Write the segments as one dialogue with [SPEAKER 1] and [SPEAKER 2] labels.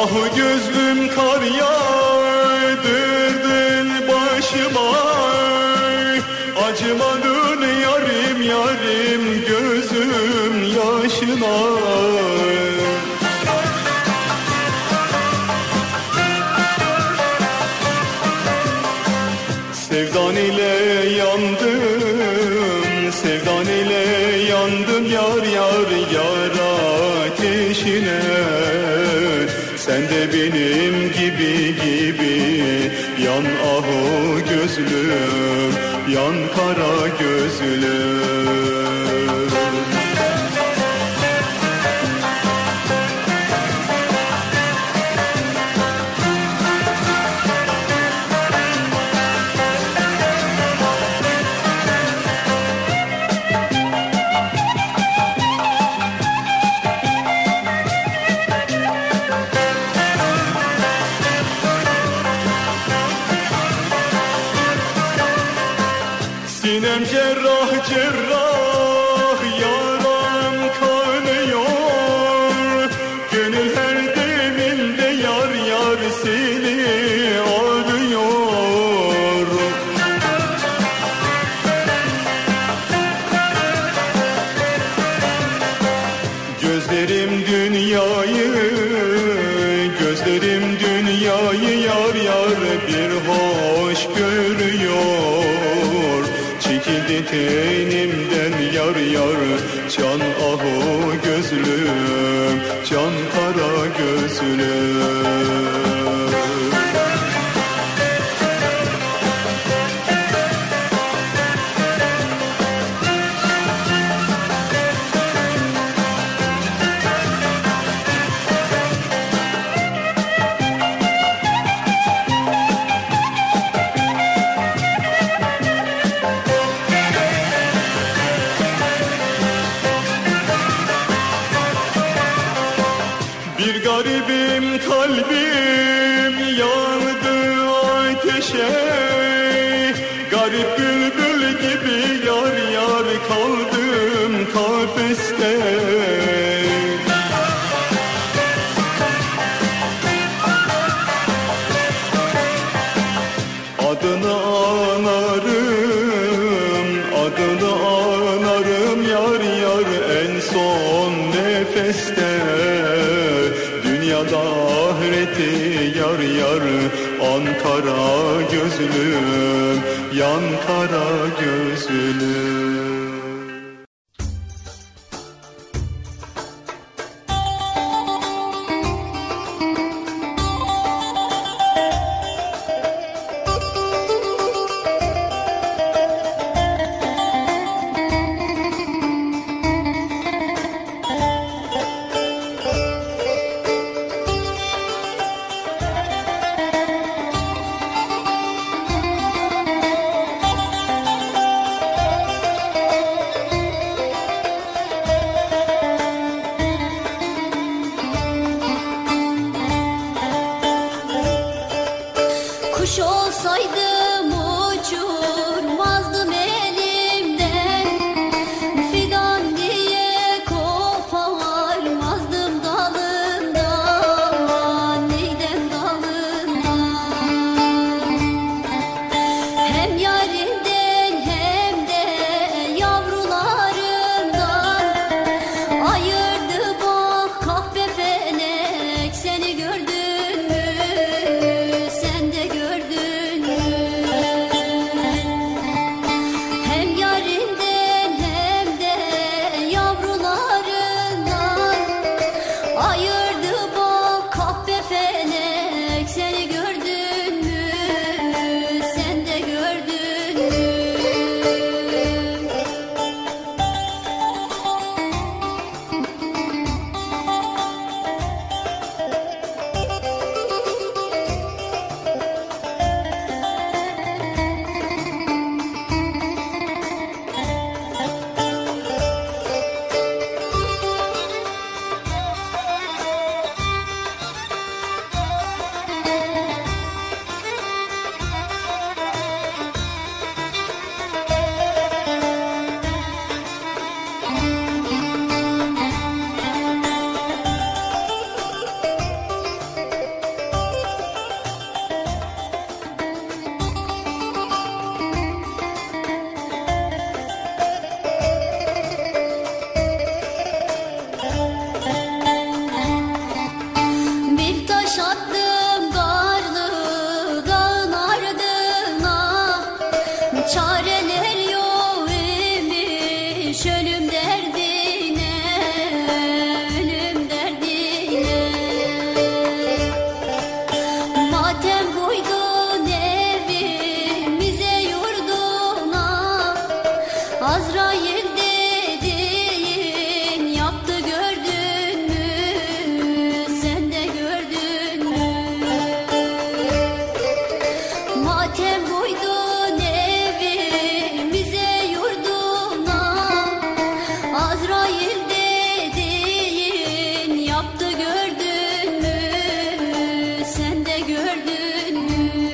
[SPEAKER 1] Ahu gözlüm kar yağdırdın başıma, acımadın yarim yarim gözüm yaşına. Sevdan ile yandım, sevdan ile yandım yar yar yar ateşine. Sen de benim gibi yan ahu gözlüm, yan kara gözlüm. Sinem cerrah cerrah yaram kanıyor, gönül her deminde yar yar seni arıyor. Gözlerim dünyayı, gözlerim dünyayı yar yar bir hoş görüyor. Çekildi tenimden yar yar can ahu gözlüm, can kara gözlüm. Bir garibim kalbim yandı ateşe, garip bülbül gibi yar yar kaldım kafeste. Adını anarım, adını anarım yar yar en son nefeste. Dünyada ahireti yar yar Ankara gözlüm, yan kara gözlüm.
[SPEAKER 2] ölüm derdine, ölüm derdine. Matem koydun evimize yurduna, Azrail dediğin yaptı gördün mü, sen de gördün mü? Matem koydun evimize yurduna, Azrail dediğin yaptı gördün mü, sen de gördün mü?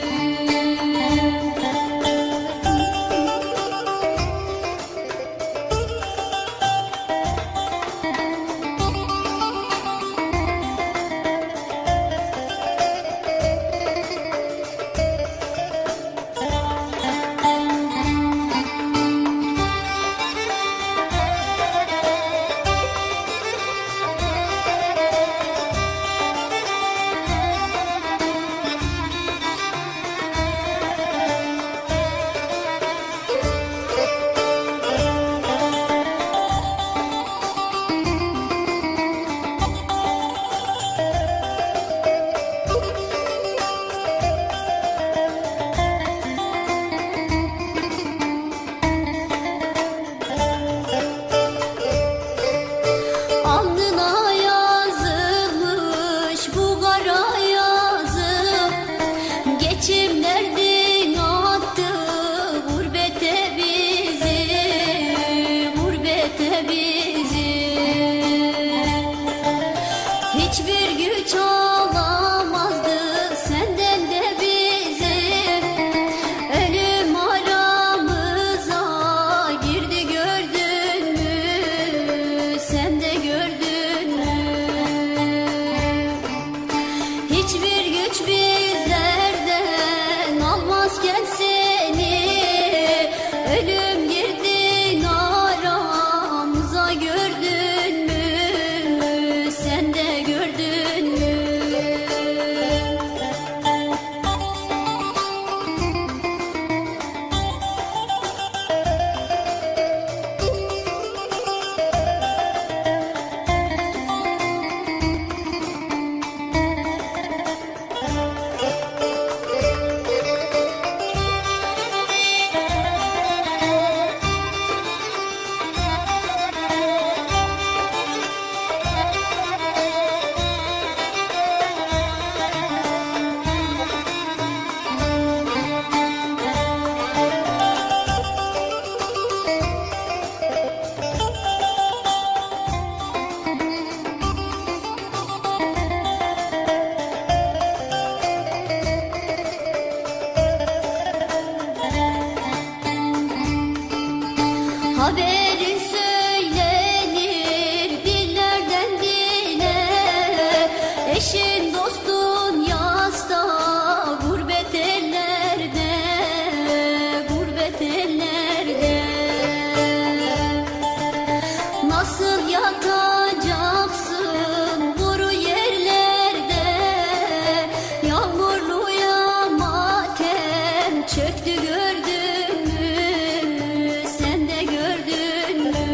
[SPEAKER 2] Alnına yazılmış bu kara yazı, geçim derdin attı gurbete bizi, gurbete bizi. Hiçbir güç alamazdı senden de bizi, ölüm aramıza girdi gördün mü, sen de gördün mü? Hiçbir güç bizlerden almazken seni, ölüm girdi aramıza gördün mü, sen de gördün mü? Haberin söylenir dillerden dile, eşin dostun yasta gurbet ellerde, gurbet ellerde. Nasıl yatacaksın kuru yerlerde, yağmurluya matem çöktü gördün mü, sen de gördün mü?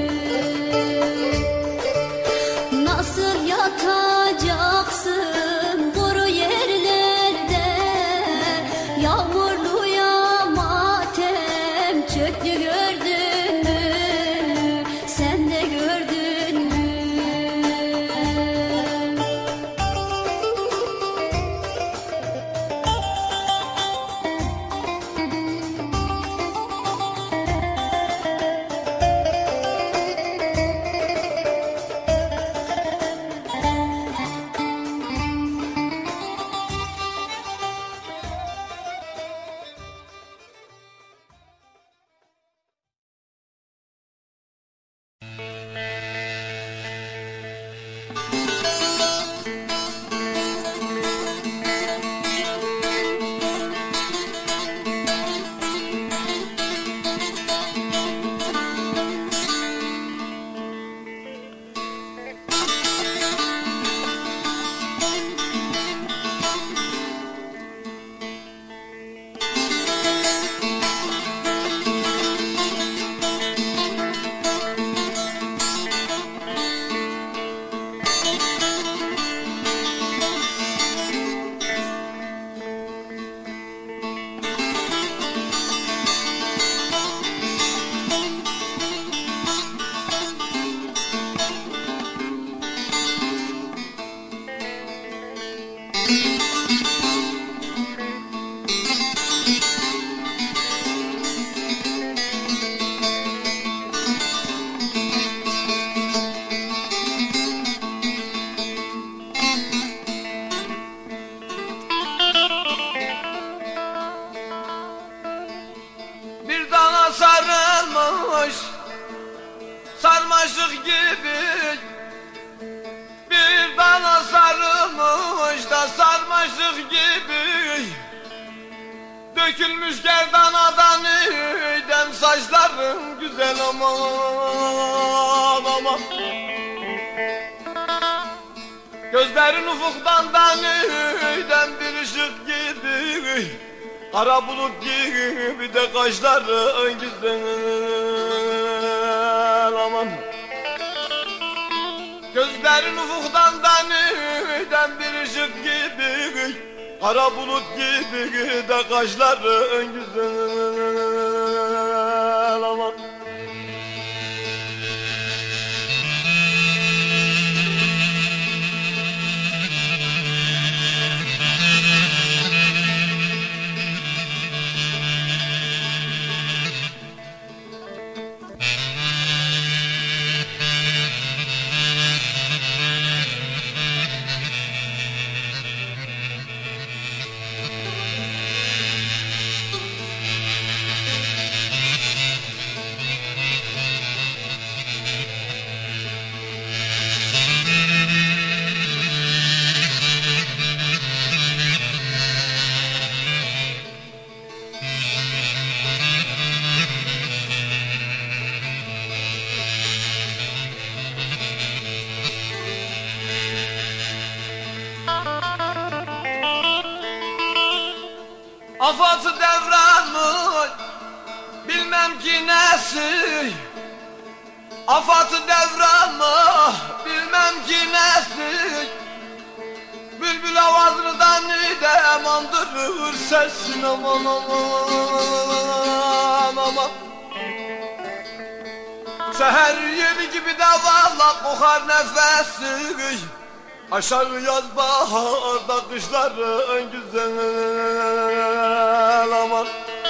[SPEAKER 2] Nasıl yatacaksın kuru yerlerde, yağmurluya matem çöktü gördün mü, sen de gördün mü?
[SPEAKER 3] Dökülmüş gerdanadan dem saçların güzel aman aman. Gözlerin ufuktan dem bir ışık gibi, kara bulut gibi de kaşların güzel aman. Gözlerin ufuktan dem bir ışık gibi, kara bulut gibi de kaşların güzel aman. Afatı devranı bilmem ki nesi, afatı devranı bilmem ki nesi, bülbül avazından dem andırır sesin aman aman aman. Seher yeri gibi de valla kokar nefesi, aşağı yaz baharda kışların güzel aman.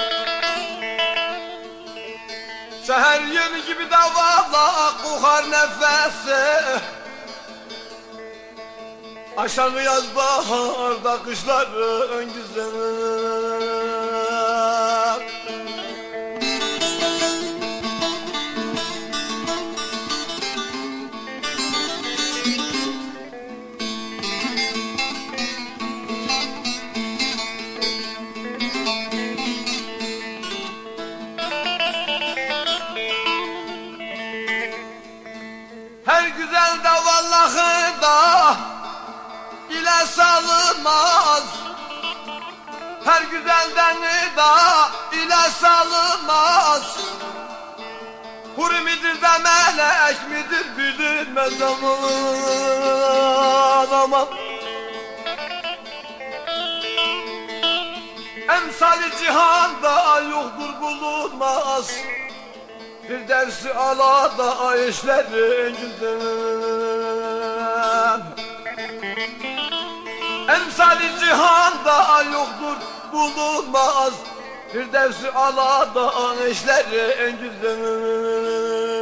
[SPEAKER 3] Seher yeri gibi de valla kokar nefesi, aşağı yaz baharda kışların güzel. Her güzel de vallahi da ile salınmaz, her güzelden da ile salınmaz. Huri midir de melek midir bilinmez aman aman. Emsali cihanda yoktur bulunmaz, bir dersi alada işlerin güzel. Emsali cihanda yoktur bulunmaz, bir dersi alada işlerin güzel.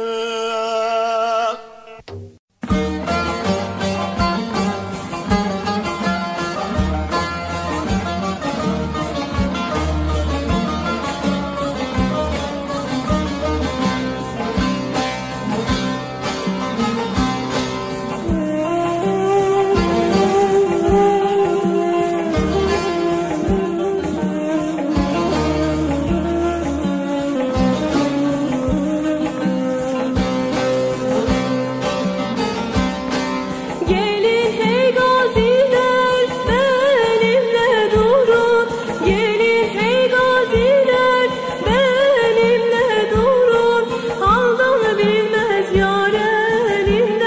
[SPEAKER 4] Bilmez yarenim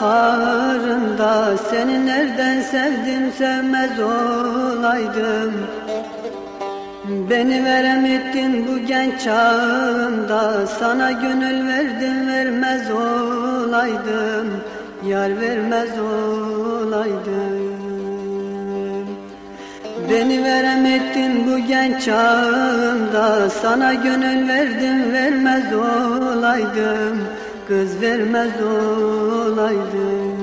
[SPEAKER 4] baharında seni nereden sevdim sevmez olaydım. Beni veremettin bu genç çağımda, sana gönül verdim vermez olaydım, yar vermez olaydım. Beni veremettin bu genç çağımda, sana gönül verdim vermez olaydım, kız vermez olaydım.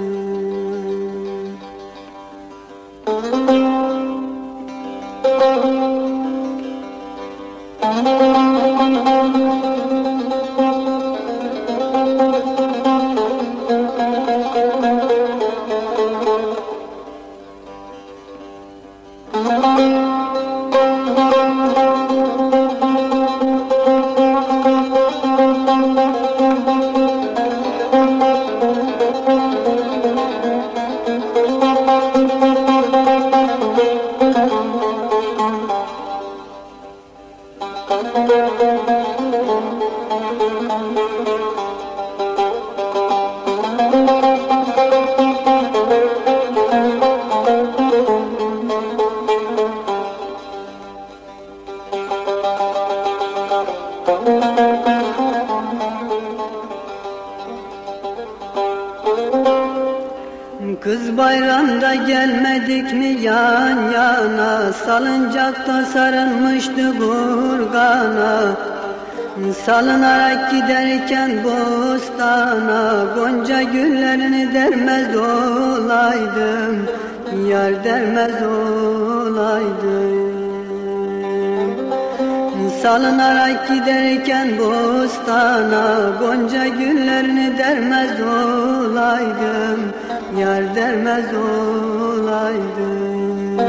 [SPEAKER 4] Kız bayramda gelmedik mi yan yana, salıncakta sarılmıştık urgana. Salınarak giderken bostana, gonca güllerini dermez olaydım, yar dermez olaydım. Salınarak giderken bostana, gonca güllerini dermez olaydım, yar dermez olaydım.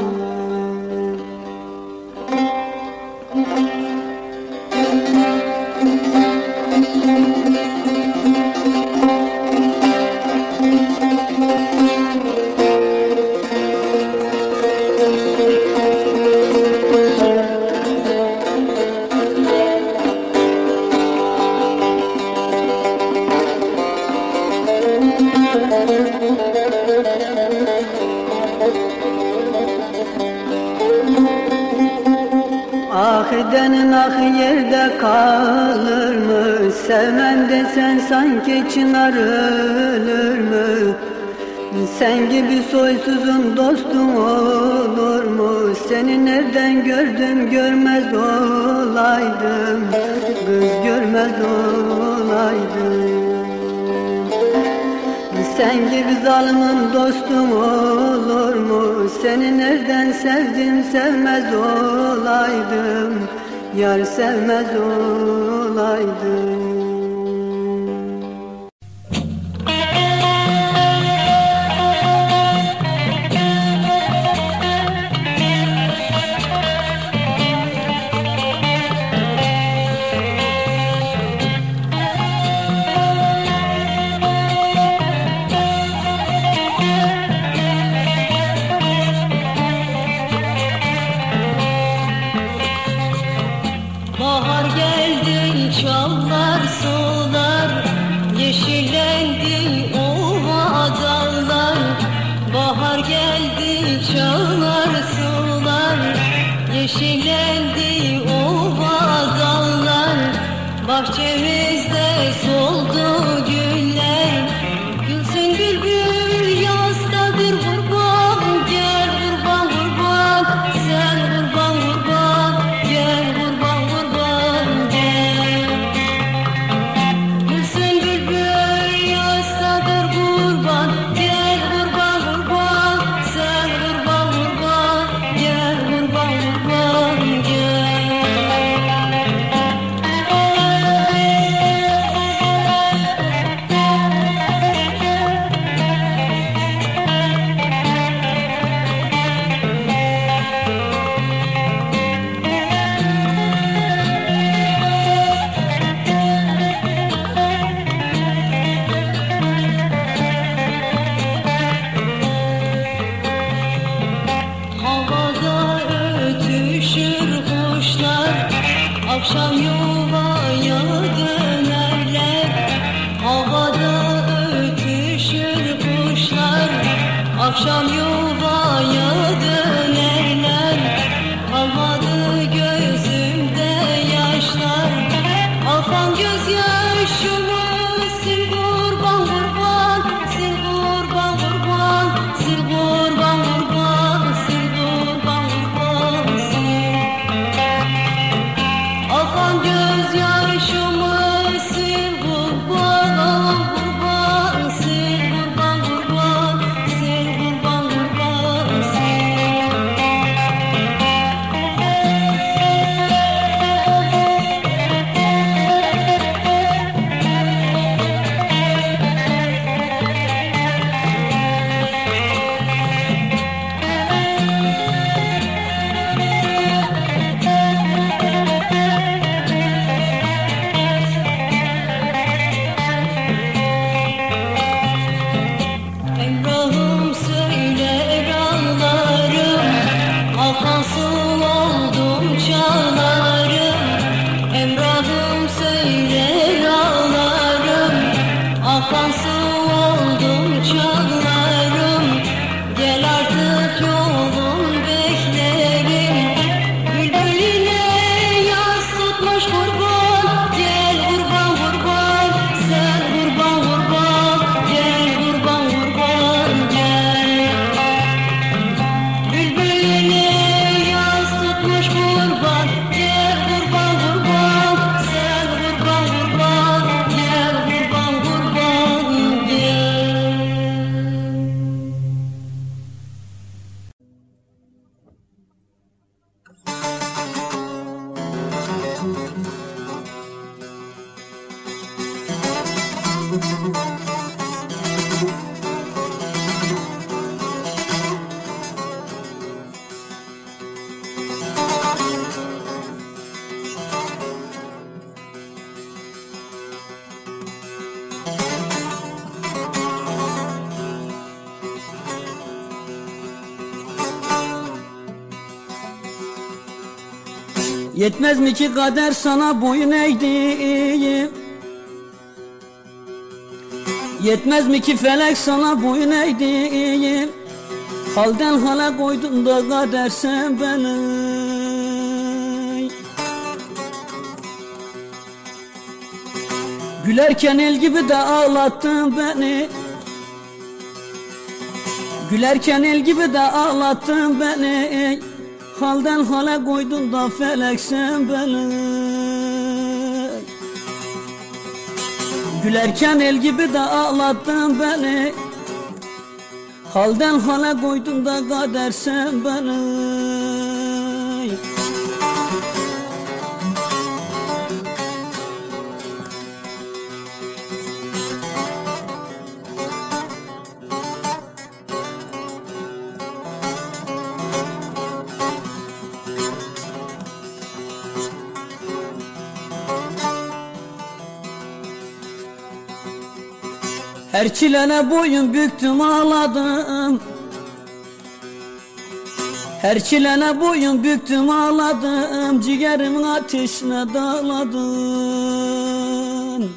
[SPEAKER 4] Ah edenin ah yerde kalır mı? Sevmem desen sanki çınar ölür mü? Sen gibi soysuzun dostum olur mu? Seni nereden gördüm görmez olaydım, kız görmez olaydım. Sen gibi zalimin dostum olur mu? Seni nereden sevdim sevmez olaydım, yar sevmez olaydım.
[SPEAKER 2] Bahar geldi, çallar sular, yeşillendi ova dağlar. Bahar geldi, çallar sular, yeşillendi ova dağlar. Bahçemizde soldu güller, gülsün bülbül yastadır kurban. Gel kurban kurban, sen kurban kurban, gel kurban kurban gel. Gülsün bülbül yastadır kurban, gel kurban kurban, sen kurban kurban, gel kurban kurban gel. oldum çağlarım, Emrahım söyler ağlarım. Akan su oldum çağlarım, gel artık yolun beklerim. Bülbülüne yaz tutmuş kurban, gel kurban kurban, sen kurban kurban, gel kurban kurban gel. Bülbülüne yaz tutmuş kurban, gel kurban kurban, sen kurban kurban, gel kurban kurban gel.
[SPEAKER 4] Yetmez mi ki kader sana boyun eğdi? Yetmez mi ki felek sana boyun eğdi? Halden hala koydun da kader sen beni. Gülerken el gibi de ağlattın beni. Gülerken el gibi de ağlattın beni. Halden hala koydun da felek sen beni. Gülerken el gibi de ağlattın beni. Halden hala koydun da kader sen beni. Her çilene boyun büktüm ağladım. Her çilene boyun büktüm ağladım. Ciğerimin ateşine dağladım.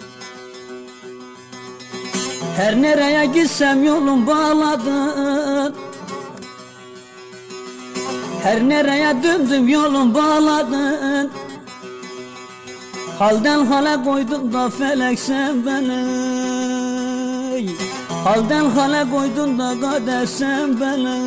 [SPEAKER 4] Her nereye gitsem yolum bağladın. Her nereye döndüm yolum bağladın. Halden hala koydun da felek sen beni. Halden hala koydun da kader sen beni.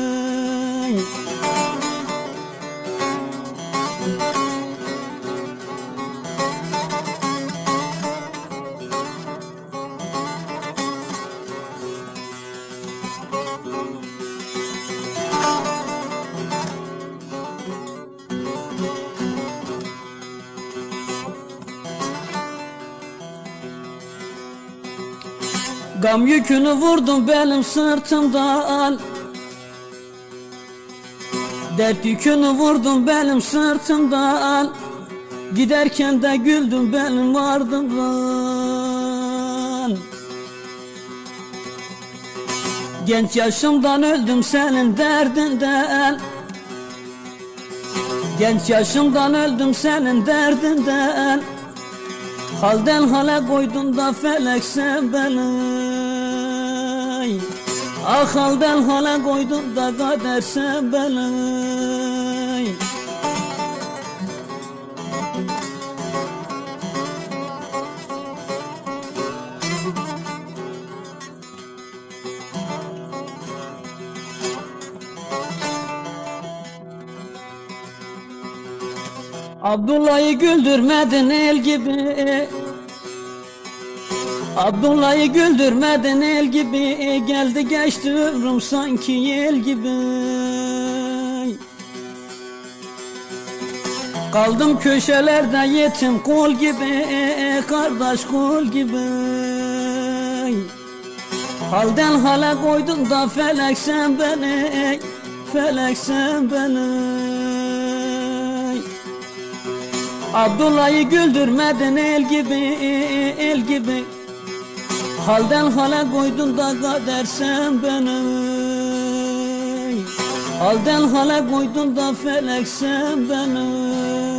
[SPEAKER 4] Gam yükünü vurdum benim sırtımdan. Dert yükünü vurdum benim sırtımdan. Giderken de güldüm benim ardımdan. Genç yaşımdan öldüm senin derdinden. Genç yaşımdan öldüm senin derdinden. Halden hala koydun da felek sen beni. Ah halden hala koydun da kader sen beni. Abdullah'ı güldürmedin el gibi. Abdullah'ı güldürmedin el gibi. Geldi geçti ömrüm sanki yel gibi. Kaldım köşelerde yetim kul gibi. Kardeş kul gibi. Halden hala koydun da felek sen beni. Felek sen beni. Abdullah'ı güldürmedin el gibi, el gibi. Halden hala koydun da kader sen beni. Halden hale koydun da felek sen beni.